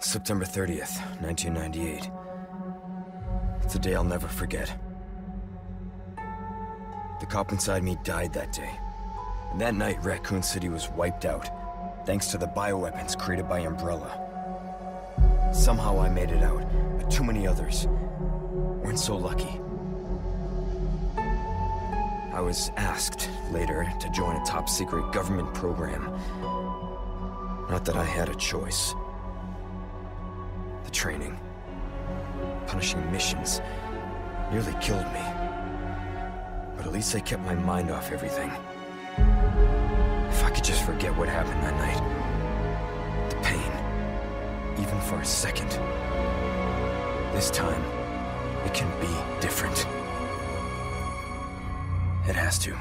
September 30th, 1998. It's a day I'll never forget. The cop inside me died that day. And that night, Raccoon City was wiped out, thanks to the bioweapons created by Umbrella. Somehow I made it out, but too many others weren't so lucky. I was asked later to join a top-secret government program. Not that I had a choice. The training, punishing missions, nearly killed me. But at least I kept my mind off everything. If I could just forget what happened that night, the pain, even for a second. This time, it can be different. It has to.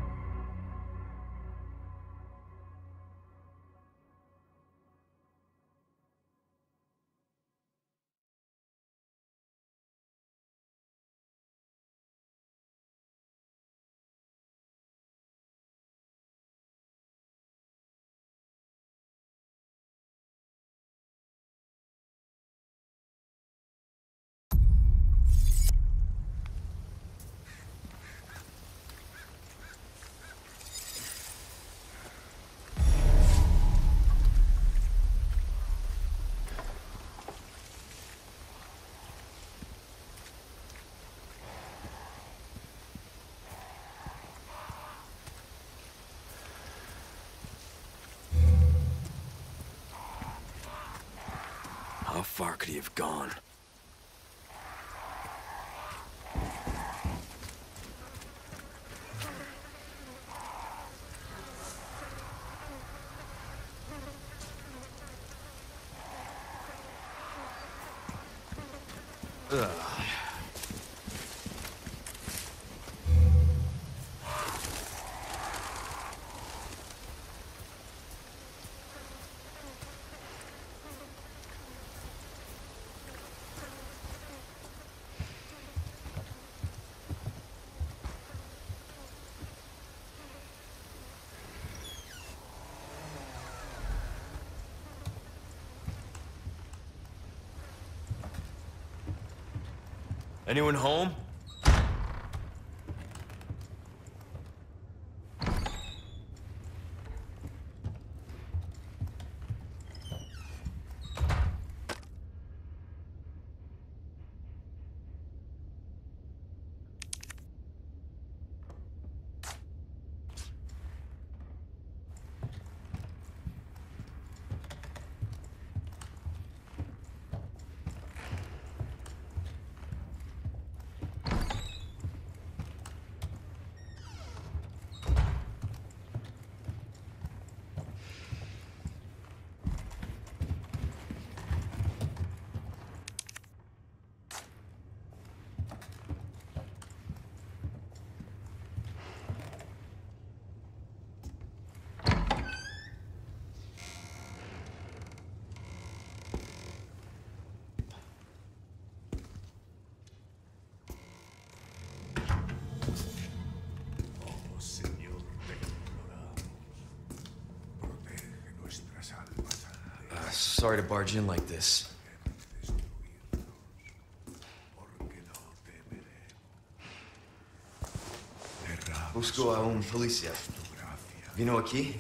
How far could he have gone? Ugh. Anyone home? Sorry to barge in like this. Busco a un policía. ¿Vino aquí?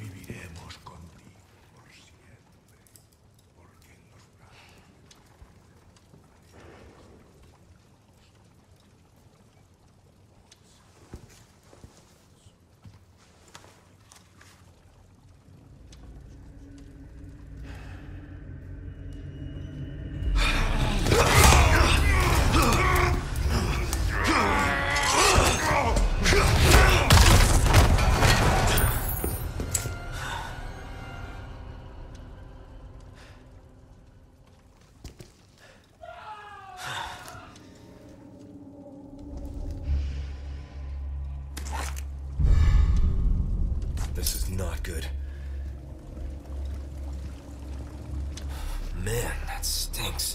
This is not good. Man, that stinks.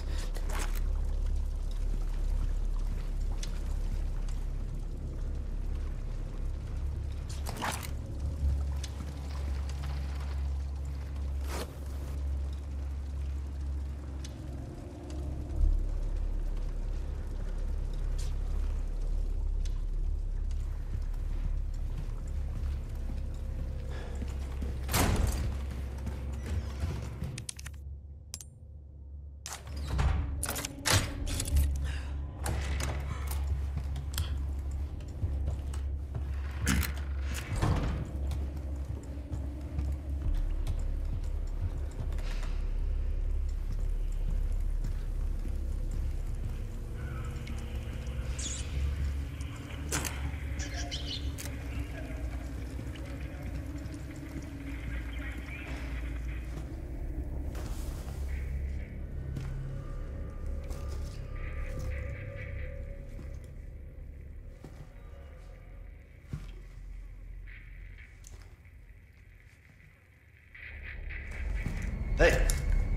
Hey!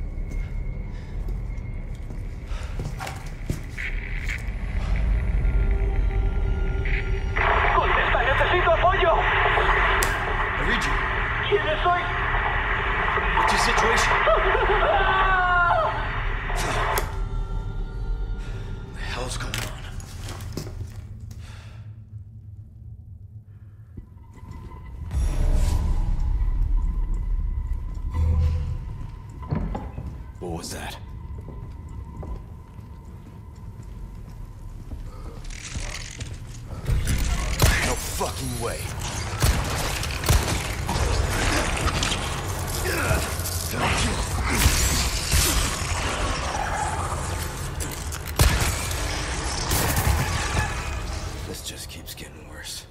¡Contesta, necesito apoyo! I read you. ¿Quién soy? What's your situation? What the hell's going on? What was that? No fucking way. This just keeps getting worse.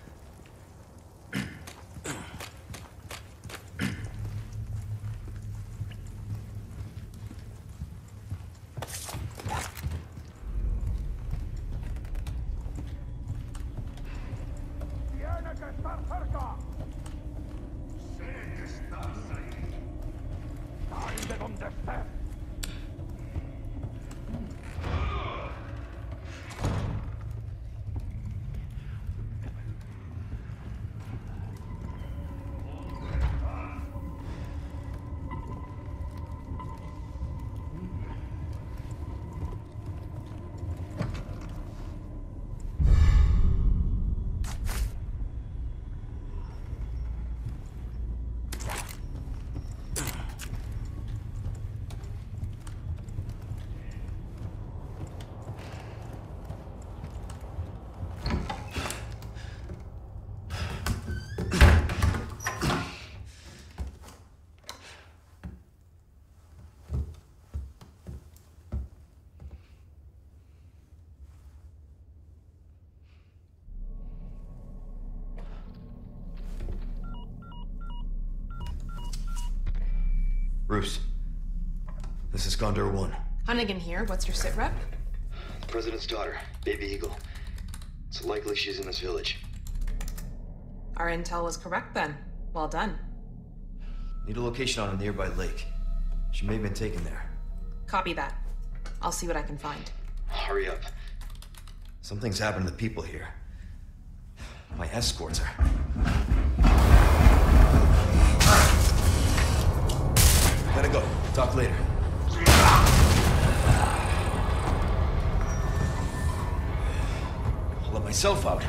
¡Tiene que estar cerca! ¡Sé que estás ahí! ¡Sal de donde estés! Bruce, this is Gondor 1. Hunnigan here. What's your sit rep? The President's daughter, Baby Eagle. It's likely she's in this village. Our intel was correct then. Well done. Need a location on a nearby lake. She may have been taken there. Copy that. I'll see what I can find. Hurry up. Something's happened to the people here. My escorts are... Gotta go. Talk later. I'll let myself out.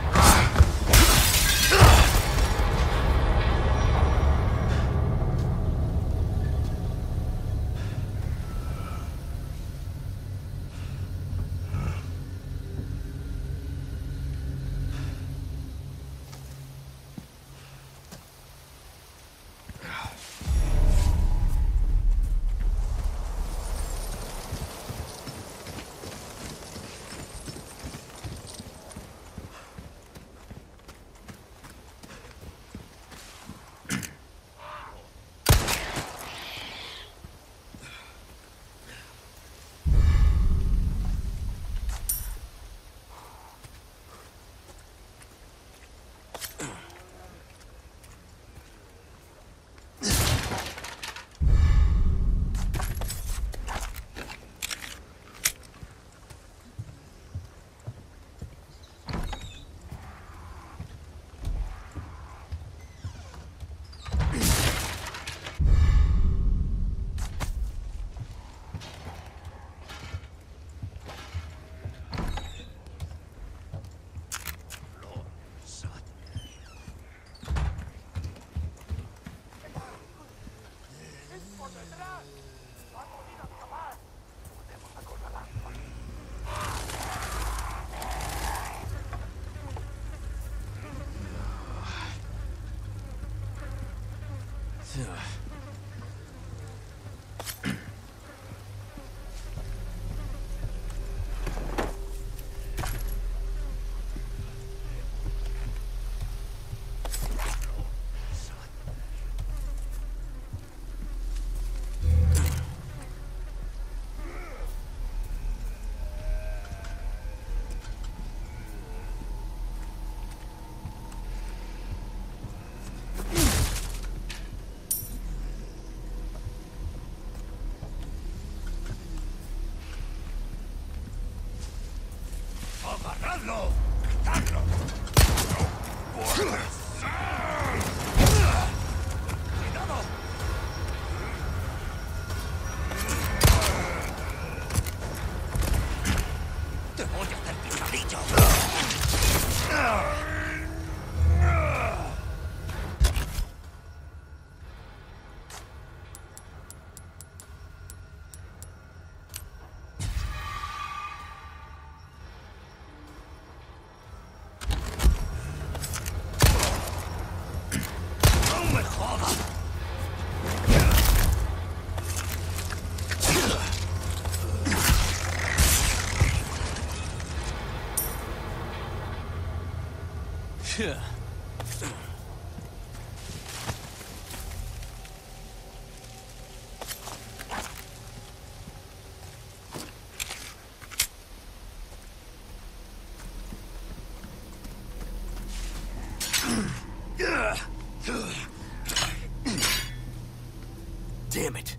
Damn it.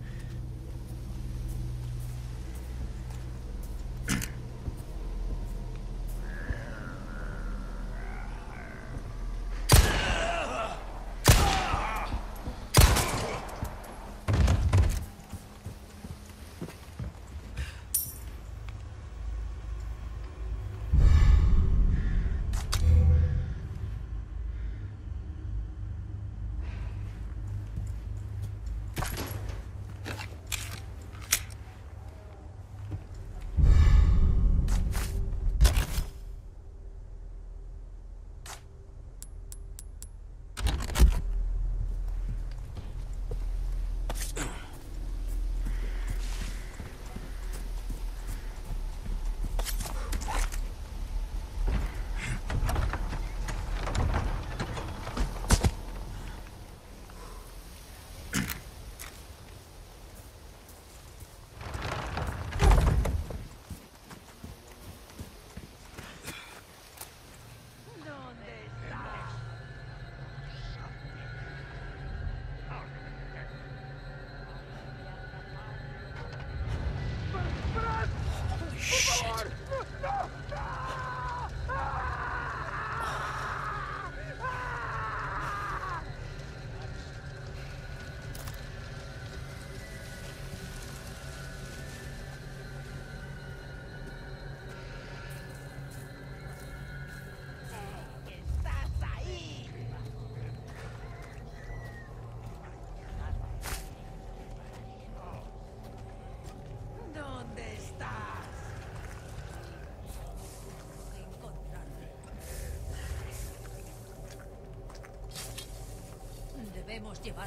Debemos llevar.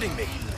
kidding me?